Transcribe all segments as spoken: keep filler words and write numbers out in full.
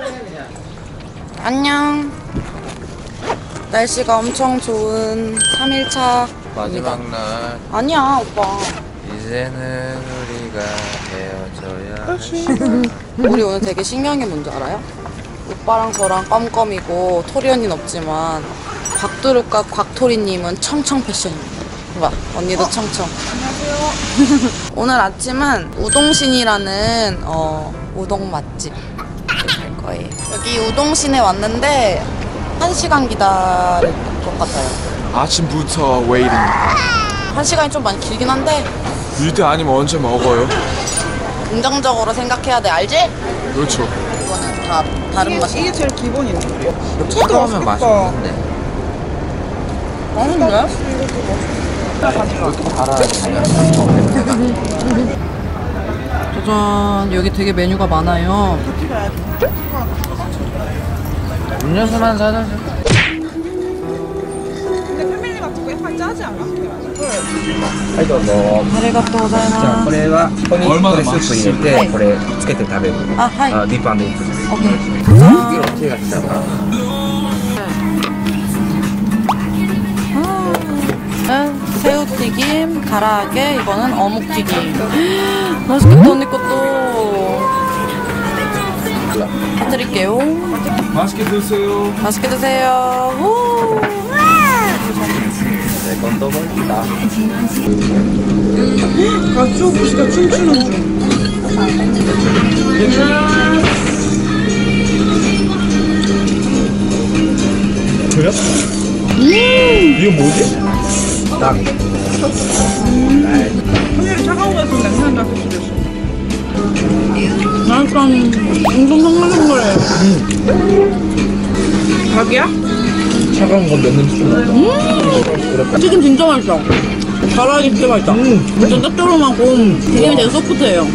안녕. 날씨가 엄청 좋은 삼 일차 마지막 날. 아니야 오빠. 이제는 우리가 헤어져야 할 시간. 우리 오늘 되게 신기한 게 뭔지 알아요? 오빠랑 저랑 껌껌이고 토리 언니는 없지만 곽두루과 곽토리님은 청청 패션입니다. 봐, 언니도 어? 청청. 안녕하세요. 오늘 아침은 우동신이라는 어, 우동 맛집 갈 거예요. 여기 우동신에 왔는데 한 시간 기다릴 것 같아요. 아침부터 웨이팅. 한 시간이 좀 많이 길긴 한데 밀대 아니면 언제 먹어요? 긍정적으로 생각해야 돼, 알지? 그렇죠. 이거는 다 다른 맛이야. 이게 제일 기본인데. 차가우면 맛있는데. 맛있는데? 짜잔, 여기 되게 메뉴가 많아요. 음료수만 사다 줘. 근데 패밀리 같은 거 약간 짜지 않아? はい、どうぞ。 ありがとうございじゃあこます。 れはここにこれスープ入れてこれつけて食べる。 あ、はい。 あ、ディープアンドイープです。 오케이. 次の手が来たら。 은 새우튀김, 가라아게, 이거는 어묵튀김. 맛있겠다, 언니 것도. 해드릴게요. 맛있게 드세요. 맛있게 드세요. 우! 네, 건 떠볼까? 가츠오부시가 춤추는 중. 그래? 음 이거 뭐지? 딱. 패밀리 차가운 거 했으면 냄새 나실 수도 있어. 약간 엄청 상글상글해요. 닭이야? 차가운 건 몇 냄새 좀 나. 튀김 진짜 맛있어. 가라아게 진짜 맛있다. 진짜 짭조름하고 튀김이 되게 소프트해요.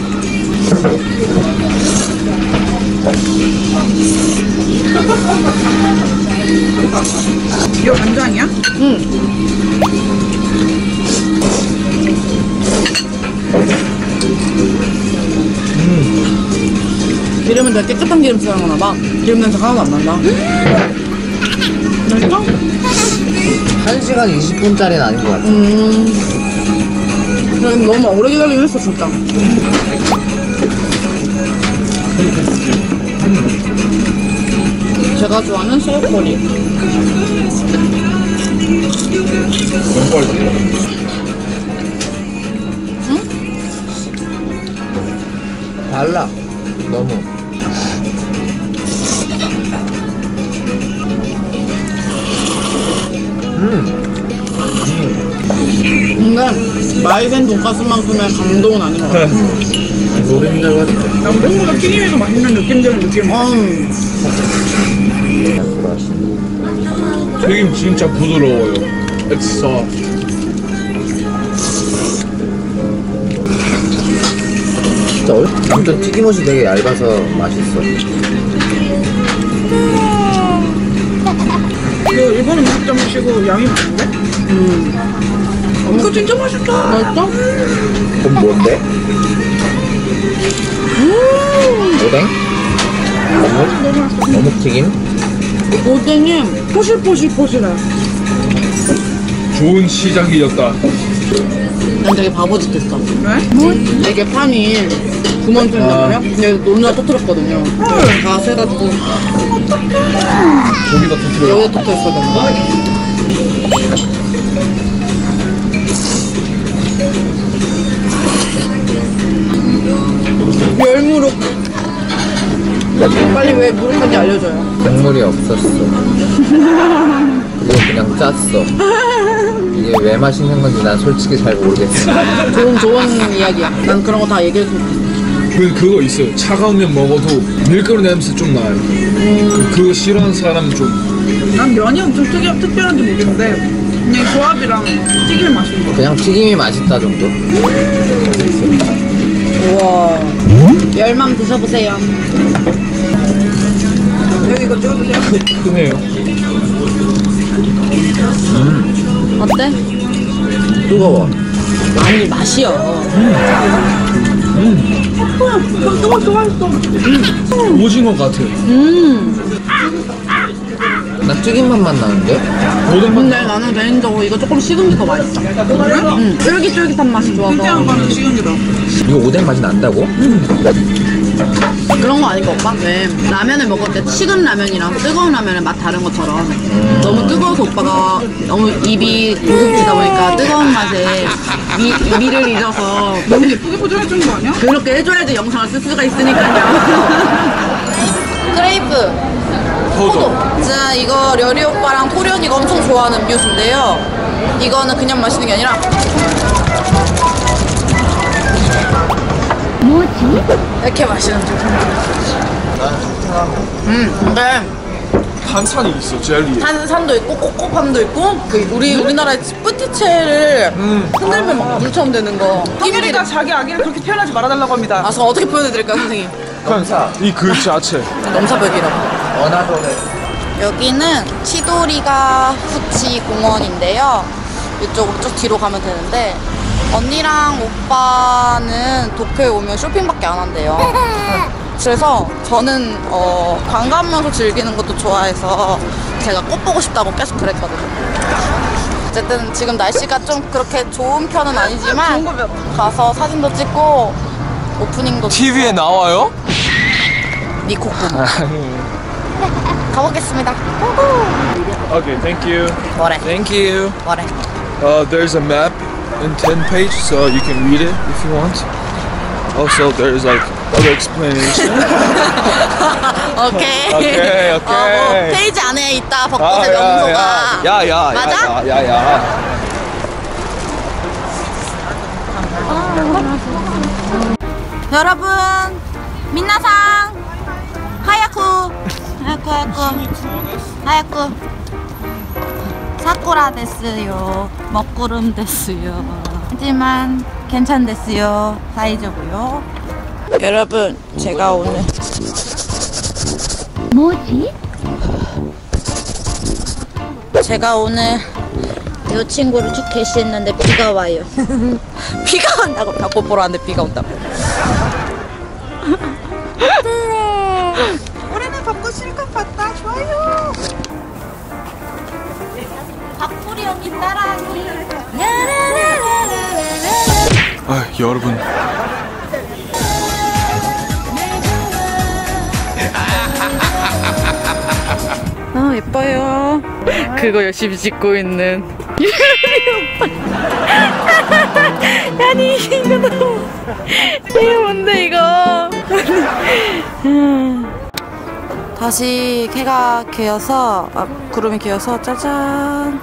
이거 간장이야? 응. 음. 기름은 되게 깨끗한 기름 사용하나 봐. 기름 냄새 하나도 안 난다. 맛있어? 한 시간 이십 분짜리는 아닌 것 같아. 음. 근데 너무 오래 기다리긴 했어, 진짜. 제가 좋아하는 새우꼬리. 응? 달라. 너무. 음. 근데 마이센 돈가스만큼의 감동은 아닌 것 같아. 노른자가 남동보다 튀김이 더 맛있는 느낌적인 느낌. 음. 튀김 진짜 부드러워요. It's soft. 진짜 얼- 완전 튀김옷이 되게 얇아서 맛있어. 이거 일본 음식점이시고 양이 많은데? 음. 이거 진짜 맛있다. 맛있어? 그럼 뭔데? 오뎅? 어묵? 어묵튀김? 오뎅이 포실포실포실해. 좋은 시작이었다. 난 되게 바보짓했어. 왜? 이게 판이 두 번 뜯는 거야? 근데 노른자 터뜨렸거든요. 다 세가지고 여기다 터뜨려. 여기다 터뜨렸거든. 열무룩. 빨리 왜 무룩한지 알려줘요. 국물이 없었어. 그리고 그냥 짰어. 이게 왜 맛있는 건지 난 솔직히 잘 모르겠어. 좋은 좋은 이야기야. 난 그런 거 다 얘기해줬어. 그, 그거 있어요. 차가운 면 먹어도 밀가루 냄새 좀 나요. 그, 그거 싫어하는 사람은 좀. 난 면이 엄청 특이, 특별한지 모르겠는데 그냥 조합이랑 튀김이 맛있는 거. 그냥 튀김이 맛있다 정도? 우와. 열망 드셔보세요. 여기 이거 찍어주세요. 크네요. 어때? 뜨거워. 아니 맛이요. 뜨거 좋아했어. 오징어 같아. 난 튀김 맛만 나는데? 모든 맛. 근데 나는 개인적으로 이거 조금 식은 게 더 맛있어. 응. 쫄깃쫄깃한 맛이 좋아서. 그냥 가는 식은 게다. 이거 오뎅 맛이 난다고? 그런 거 아닐까 오빠? 왜 라면을 먹을 때 식은 라면이랑 뜨거운 라면의 맛 다른 것처럼 너무 뜨거워서 오빠가 너무 입이 고급지다 보니까 뜨거운 맛에 미, 미를 잊어서 너무 예쁘게 포장해준 거 아니야? 그렇게 해줘야지 영상을 쓸 수가 있으니까요. 그레이프 포도. 자, 이거 려리 오빠랑 토리 언니가 엄청 좋아하는 음료수인데요. 이거는 그냥 마시는 게 아니라 뭐지? 이렇게 마시는 중. 음, 근데 탄산이 있어 젤리. 탄산도 있고 코코팜도 있고 그 우리 우리나라의 뿌티체를 흔들면 막 물처럼 되는 거. 희율이가 자기 아기를 그렇게 표현하지 말아달라고 합니다. 아, 저 어떻게 표현해드릴까요, 선생님? 그냥 이그 자체. 넘사벽이라고. 어나더네. 여기는 치도리가 후치 공원인데요. 이쪽으로 쭉 뒤로 가면 되는데 언니랑 오빠는 도쿄에 오면 쇼핑밖에 안 한대요. 그래서 저는 어, 관광명소 즐기는 것도 좋아해서 제가 꽃 보고 싶다고 계속 그랬거든요. 어쨌든 지금 날씨가 좀 그렇게 좋은 편은 아니지만 가서 사진도 찍고 오프닝도 티비에 나와요? 니코쿤 가보겠습니다. Okay, thank you. 뭐래? Thank you. 뭐래? Uh, there's a map in ten page, so you can read it if you want. Also, there's like other explanation. 오케이. 오케이, 오케이. 어, 뭐 페이지 안에 있다 벚꽃의 야, 명소가. 야, 야, 맞아? 야, 야, 야. 여러분, 민나상 하야쿠 하야쿠 하야쿠 하야쿠 사쿠라 데스요. 먹구름 데스요. 하지만 괜찮 데스요. 사이즈고요. 여러분, 제가 오늘 뭐지? 제가 오늘 이 친구를 쭉 게시했는데 비가 와요. 비가 온다고 벚꽃 보러 왔는데 비가 온다고. 올해는 벚꽃 실컷 봤다. 좋아요. 박구리 언니 따라하기. 아, 여러분. 아, 예뻐요. 그거 열심히 찍고 있는 아니 이거 너무 이거 뭔데 이거. 다시 해가 개어서 아, 구름이 개어서 짜잔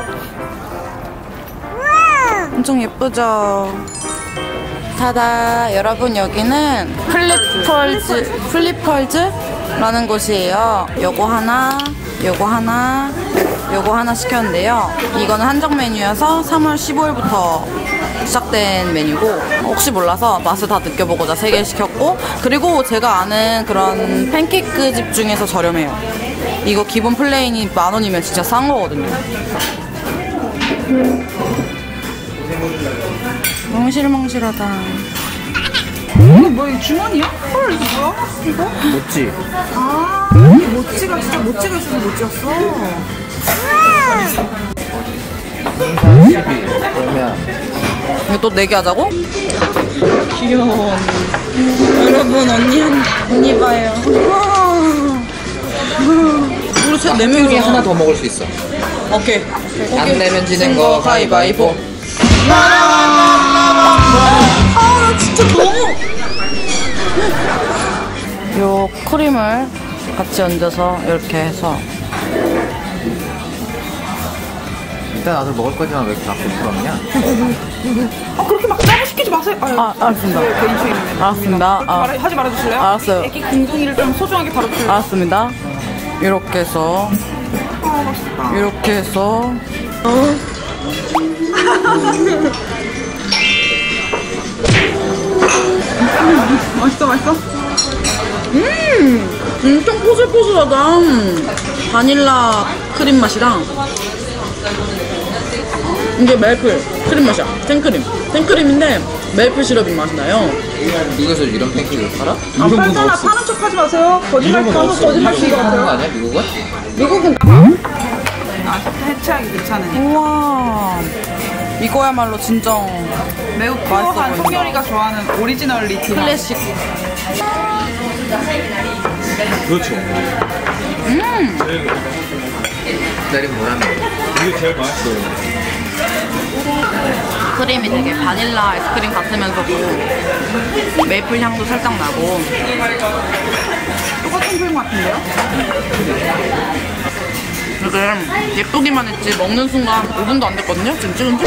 엄청 예쁘죠. 타다. 여러분, 여기는 플립펄즈 플립펄즈라는 곳이에요. 요거 하나 요거 하나 요거 하나 시켰는데요. 이거는 한정 메뉴여서 삼월 십오일부터 시작된 메뉴고 혹시 몰라서 맛을 다 느껴보고자 세 개 시켰고, 그리고 제가 아는 그런 팬케이크 집 중에서 저렴해요. 이거 기본 플레인이 만 원이면 진짜 싼 거거든요. 멍실멍실하다. 이거 뭐야? 주머니야? 헐, 이거 뭐야? 이거? 뭐지? 아, 이 모찌가 진짜 모찌가 있어서 모찌였어. 그러면 이거 또 네 개 하자고? 귀여워. 여러분, 언니 한, 언니 봐요. 우리 쟤 네 명이 하나 더 먹을 수 있어. 오케이. 안 내면 지는 거 가위바위보. 아, 나 진짜 너무. 요 크림을 같이 얹어서 이렇게 해서. 일단 나도 먹을 거지만 왜 이렇게 자꾸 부럽냐? 아, 그렇게 막 짜고 시키지 마세요. 아유, 아, 알았습니다. 개인주의네. 알았습니다. 그렇게 아, 말하, 하지 말아주실래요? 알았어요. 애기 궁둥이를 좀 소중하게 다뤄주세요. 알았습니다. 이렇게 해서. 아, 맛있다. 이렇게 해서. 맛있어, 맛있어? 음, 엄청 포슬포슬하다. 바닐라 크림 맛이랑 이게 메이플 크림 맛이야. 생크림. 생크림인데 메이플 시럽이 맛이 나요. 미국에서 이런 팬케이크를 팔아? 아, 팔잖아. 파는 척 하지 마세요. 거짓말 하고 거짓말 치지 하는 거 마세요. 아니야 미국은? 미국은 아, 해체하기 괜찮으니까. 우와 이거야말로 진정 매우 맛있어 푸어한 보인다. 성열이가 좋아하는 오리지널리티. 클래식. 그렇죠. 기다린 보람이. 이게 제일 맛있어요. 크림이 되게 바닐라 아이스크림 같으면서도 메이플 향도 살짝 나고. 똑같은 크림 같은데요? 지금 예쁘기만 했지 먹는 순간 오 분도 안 됐거든요? 지금 찍은 지?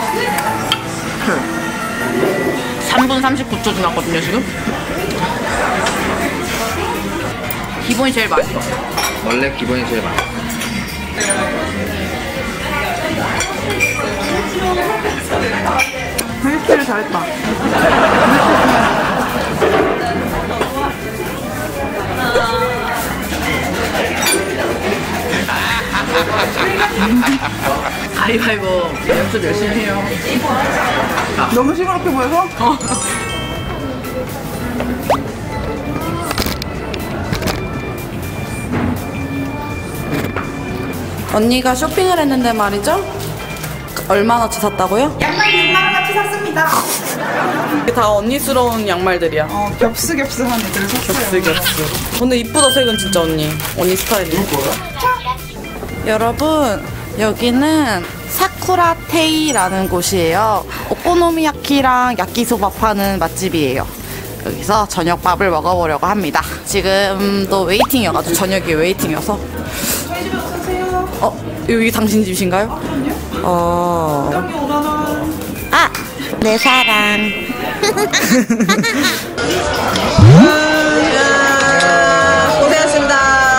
삼 분 삼십구 초 지났거든요 지금? 기본이 제일 맛있어. 원래 기본이 제일 맛있어. 페이스트를 잘했다. 가위바위보 연습 열심히 해요. 너무 시끄럽게 보여서? 언니가 쇼핑을 했는데 말이죠? 얼마나치 샀다고요? 양말 육만 원어치 샀습니다. 이게 다 언니스러운 양말들이야. 어, 겹스겹스한 애들을 샀어요. 겹스. 근데 이쁘다 색은 진짜 언니. 언니 스타일이네. 여러분 여기는 사쿠라테이라는 곳이에요. 오코노미야키랑 야끼소바 파는 맛집이에요. 여기서 저녁밥을 먹어보려고 합니다. 지금도 웨이팅이어가지고 저녁이 웨이팅이어서. 어? 여기 당신 집이신가요? 어. 여기 오만 원. 아! 내 사랑. 고생하셨습니다.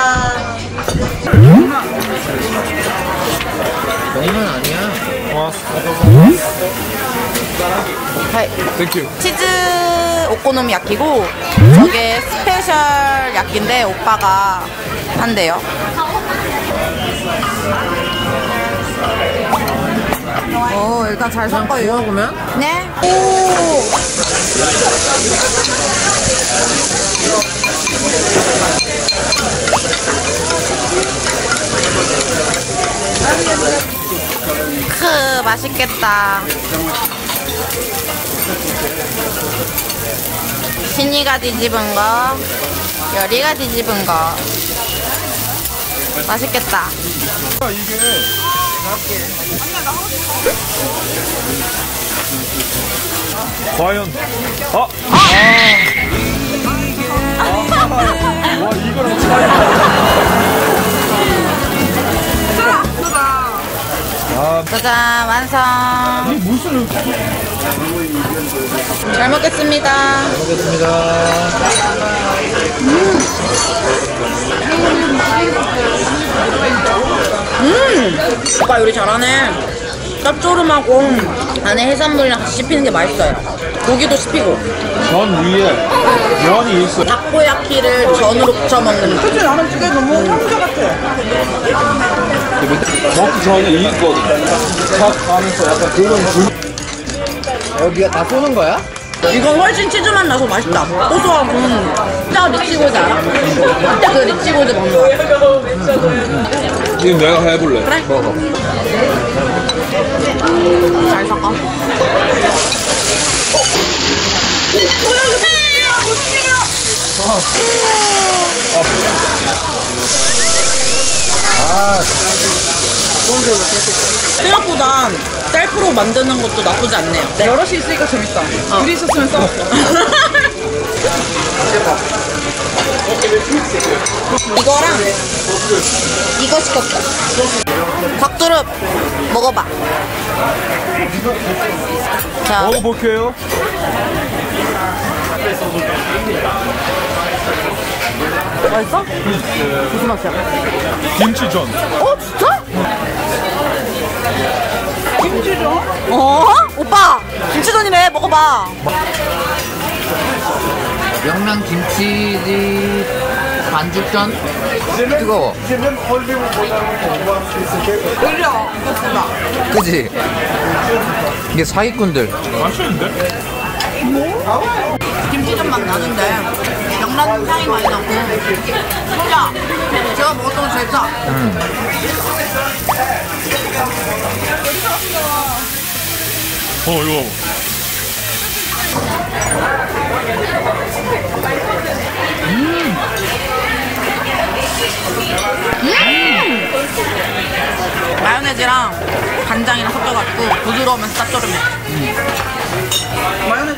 병만 아니야. 하이. 땡큐. 치즈 오코노미야키고 저게 스페셜 야끼인데 오빠가 한대요. 어 일단 잘 섞어요. 먹으면? 네. 오. 크 맛있겠다. 신이가 뒤집은 거, 열이가 뒤집은 거. 맛있겠다. 과연. 아! 와, 이거랑 짜잔 완성. 무슨. 잘 먹겠습니다. 먹겠습니다. 음, 오빠 요리 잘하네. 짭조름하고 안에 해산물이랑 같이 씹히는 게 맛있어요. 고기도 씹히고. 전 위에 면이 있어. 타코야키를 전으로 부쳐 먹는. 그치, 나는 지금 너무 황제 같아. 먹기 전에 이거든. 탁 하면서 약간 그런 줄. 여기가 다 쏘는 거야? 이건 훨씬 치즈맛 나서 맛있다. 고소하고. 진짜 리치골드 알아? 진짜 그 리치골드 먹는 거. 지금 내가 해볼래. 그래? 먹어. 잘 섞어. 아, 생각보다 셀프로 만드는 것도 나쁘지 않네요. 여럿이 있으니까 재밌다. 둘이 있었으면 싸웠어. 이거랑 이거 시켰어. 곽두릅 먹어봐. 자, 먹어볼게요. 맛있어? 무슨 맛이야? 김치전. 어 진짜? 김치전? 어? 오빠 김치전이래. 먹어봐. 명랑 김치집 반죽전 뜨거워. 끌려. 그렇구나. 그지? 이게 사기꾼들. 맛있는데? 김치전 맛 나는데 명란 향이 많이 나고 진짜 제가 먹었던 거 제일 짜. 어 이거 마요네즈랑 간장이랑 섞여가지고 부드러우면서 짭조름해. 마요네즈.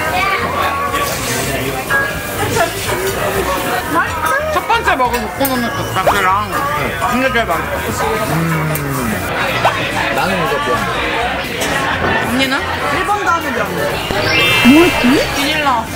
첫 번째 먹은 오코노미크 라떼랑 진짜 제일 맛있어. 나는 이거 좋아. 언니는? 일 번 다음에 명. 비닐 나왔어.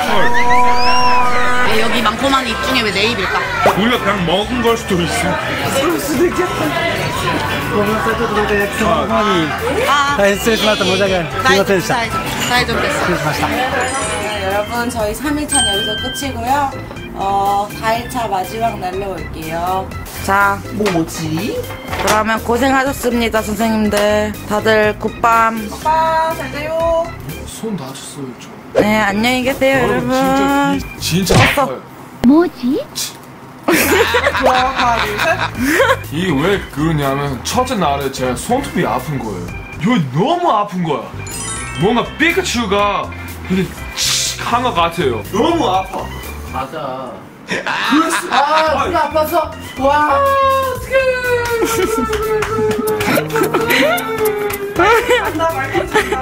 왜 여기 많고 많은 입 중에 왜 내 입일까? 우리가 그냥 먹은 걸 수도 있어. 그럴 수도 있겠다. ごめんなさい、ちょっと出て、その方に 아, 大変失礼しました。申し訳ない。すみませんでした。 사이좋 됐어. 失礼しました。 네, 여러분 저희 삼 일차는 여기서 끝이고요. 어, 사 일차 마지막 날로 올게요. 자, 뭐지? 그러면 고생하셨습니다, 선생님들. 다들 굿밤. 오빠 잘 자요. 손 다쳤어요 저. 네, 안녕히 계세요, 여러분. 진짜 이, 진짜 아파요. 좋아, 하나, 둘, 셋. 이게 왜 그러냐면 첫째 날에 제 손톱이 아픈 거예요. 여기 너무 아픈 거야. 뭔가 피카츄가 이렇게 한것 같아요. 너무 아파. 맞아. 그랬어. 아, 우리 아파서. 와, 어떡해. 나 말까지.